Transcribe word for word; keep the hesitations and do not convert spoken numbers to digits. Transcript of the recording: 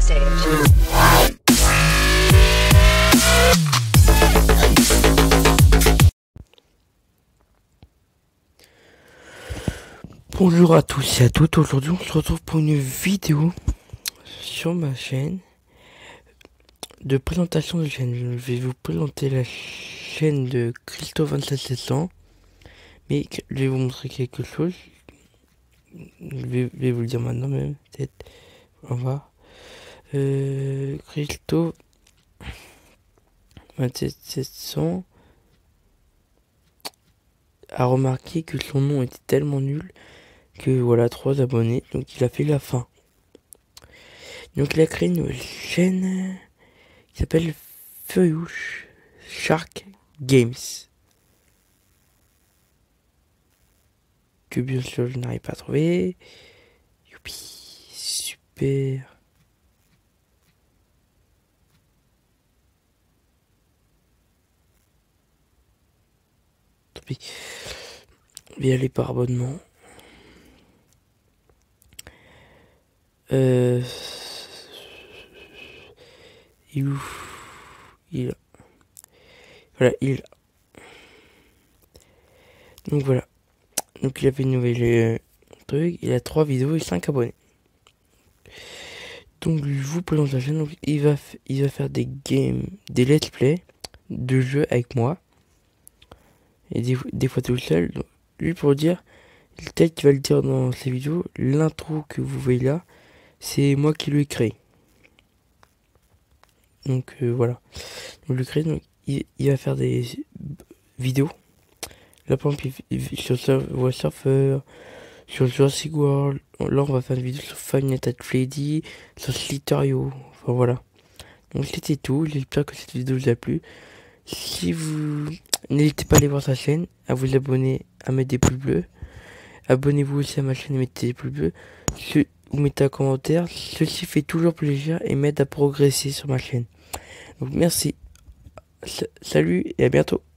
stage. Bonjour à tous et à toutes, aujourd'hui on se retrouve pour une vidéo sur ma chaîne de présentation de chaîne. Je vais vous présenter la chaîne de Christophe vingt-sept sept cents, mais je vais vous montrer quelque chose. Je vais, je vais vous le dire maintenant même, peut-être. On va voir. Euh, Christophe vingt-sept sept cents a remarqué que son nom était tellement nul que voilà, trois abonnés, donc il a fait la fin. Donc il a créé une nouvelle chaîne qui s'appelle Furious Shark Games, que bien sûr je n'arrive pas à trouver. Youpi, super. Tant pis. Je vais y aller par abonnement. Euh... Il est où? Il est là. Voilà, il est là. Donc voilà. Donc il a fait une nouvelle euh, truc. Il a trois vidéos et cinq abonnés. Donc je vous présente la chaîne. Donc il va, il va faire des games, des let's play de jeux avec moi. Et des, des fois tout seul. Donc, lui pour dire, peut-être qu'il va le dire dans ses vidéos, l'intro que vous voyez là, c'est moi qui l'ai créé. Donc euh, voilà. Donc le créer, donc il, il va faire des vidéos. Là par exemple, il, sur Subway Surfer, sur Jurassic World. Là on va faire une vidéo sur Five Nights at Freddy, sur Slither.io. Enfin voilà. Donc c'était tout. J'espère que cette vidéo vous a plu. Si vous n'hésitez pas à aller voir sa chaîne, à vous abonner, à mettre des pouces bleus. Abonnez-vous aussi à ma chaîne et mettez des pouces bleus. Ce, vous mettez un commentaire. Ceci fait toujours plaisir et m'aide à progresser sur ma chaîne. Donc merci. S- salut et à bientôt.